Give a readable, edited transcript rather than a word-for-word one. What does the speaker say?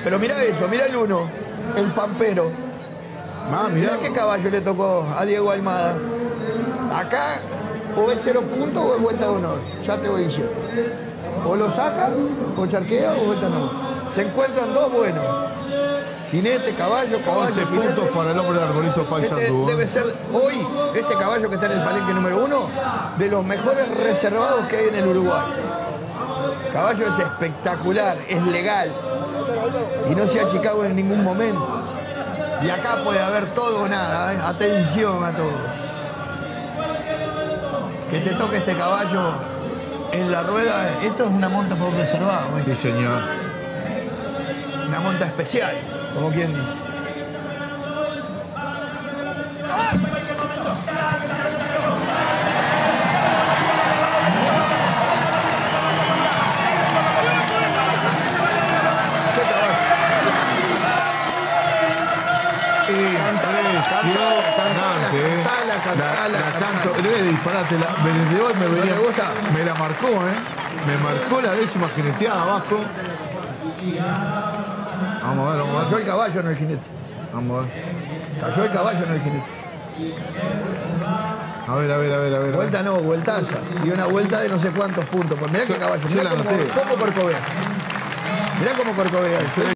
Pero mirá eso, mirá el 1, el Pampero. Mirá qué caballo le tocó a Diego Almada. Acá o es 0 puntos o es vuelta de honor. Ya te voy diciendo. O lo saca, o charquea, o vuelta de honor. Se encuentran dos buenos. Jinete, caballo, 11 jinete. puntos para el hombre de Arbolito Paysandú. Debe ser hoy, este caballo que está en el palenque número 1, de los mejores reservados que hay en el Uruguay. Caballo es espectacular, es legal. Y no se ha achicado en ningún momento. Y acá puede haber todo o nada, ¿eh? Atención a todos. Que te toque este caballo en la rueda, esto es una monta por reservado. ¿Eh? Sí, señor. Una monta especial, como quien dice. La canto, le voy a dispararte, desde hoy me la marcó, me marcó la 10ª jineteada, Vasco. Vamos a ver, vamos a ver. Cayó el caballo, no el jinete. Vamos a ver. Cayó el caballo, no el jinete. A ver. Vuelta no, vueltaza. Y una vuelta de no sé cuántos puntos. Pues mirá qué caballo, mirá cómo corcovea. Mirá cómo corcovea.